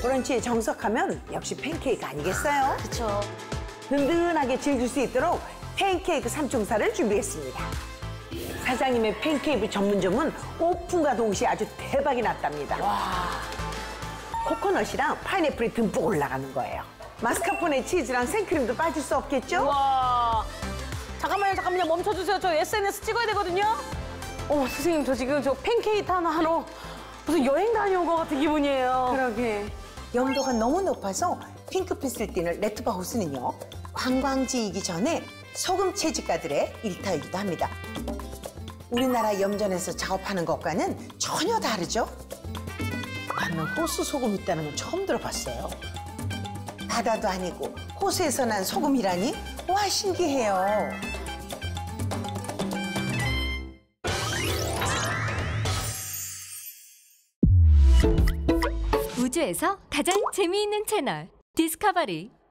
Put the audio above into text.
브런치에 정석하면 역시 팬케이크 아니겠어요? 그쵸. 든든하게 즐길 수 있도록 팬케이크 3총사를 준비했습니다. 사장님의 팬케이크 전문점은 오픈과 동시에 아주 대박이 났답니다. 와. 코코넛이랑 파인애플이 듬뿍 올라가는 거예요. 마스카포네 치즈랑 생크림도 빠질 수 없겠죠? 와. 잠깐만요. 멈춰주세요. 저 SNS 찍어야 되거든요. 선생님, 저 지금 저 팬케이크 하나로 무슨 여행 다녀온 것 같은 기분이에요. 그러게. 염도가 너무 높아서 핑크빛을 띠는 레트바우스는요, 관광지이기 전에 소금 채집가들의 일터이기도 합니다. 우리나라 염전에서 작업하는 것과는 전혀 다르죠? 나는 호수 소금 있다는 건 처음 들어봤어요. 바다도 아니고 호수에서 난 소금이라니? 와, 신기해요. 우주에서 가장 재미있는 채널 디스커버리.